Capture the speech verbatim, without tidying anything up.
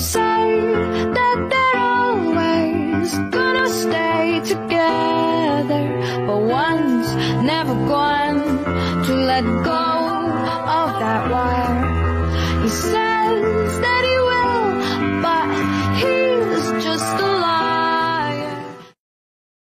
say that they're always gonna stay together, but one's never going to let go of that wire. He said